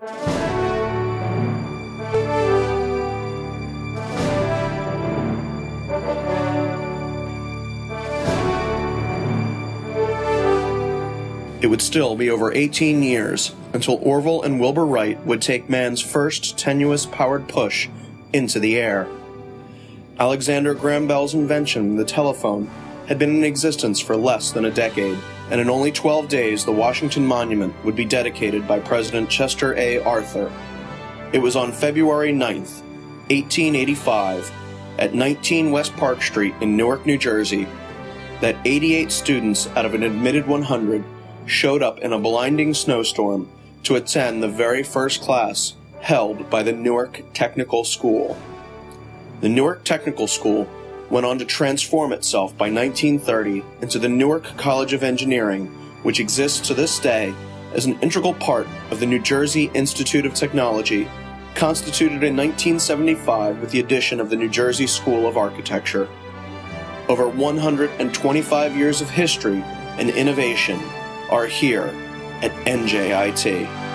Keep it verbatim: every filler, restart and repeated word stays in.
It would still be over eighteen years until Orville and Wilbur Wright would take man's first tenuous powered push into the air. Alexander Graham Bell's invention, the telephone, had been in existence for less than a decade, and in only twelve days the Washington Monument would be dedicated by President Chester A. Arthur. It was on February ninth, eighteen eighty-five, at nineteen West Park Street in Newark, New Jersey, that eighty-eight students out of an admitted one hundred showed up in a blinding snowstorm to attend the very first class held by the Newark Technical School. The Newark Technical School went on to transform itself by nineteen thirty into the Newark College of Engineering, which exists to this day as an integral part of the New Jersey Institute of Technology, constituted in nineteen seventy-five with the addition of the New Jersey School of Architecture. Over one hundred twenty-five years of history and innovation are here at N J I T.